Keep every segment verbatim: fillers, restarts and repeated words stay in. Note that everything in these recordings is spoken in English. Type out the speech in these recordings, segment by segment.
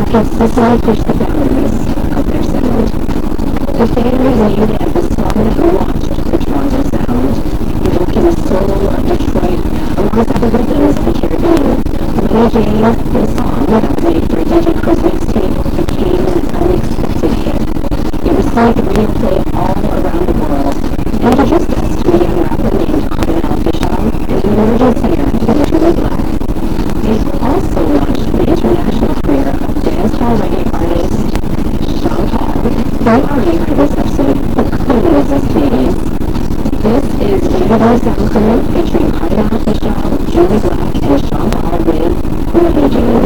consistently push the boundaries of their sound. The theater is named after the song that launched the Toronto sound, evoking the soul of Detroit alongside the rhythms of the Caribbean. Mary Jane, the song, made for a D J Cruz mixtape, became an unexpected hit. It received radio play all around the world and introduced us to a young rapper named Cardinal Offishall and an emerging singer, Literally Black. It also launched the international career of dancehall reggae artist Sean Paul. Don't worry for this episode, the crew is as Canadians. This is Baby Boy Sound Crew featuring Cardinal Offishall, Julie Black, and Sean Paul with Mary Jane.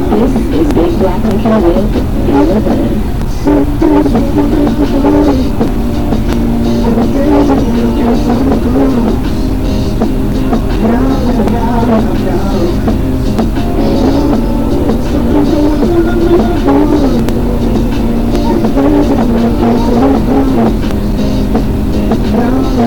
This is Big Black Lincoln with Feel the Hood.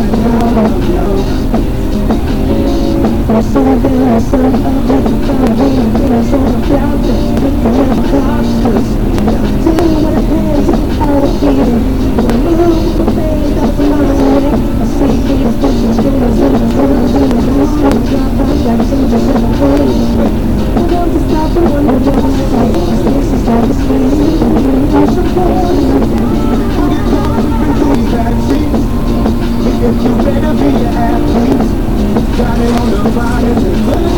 You better be an athlete. Got it on the line,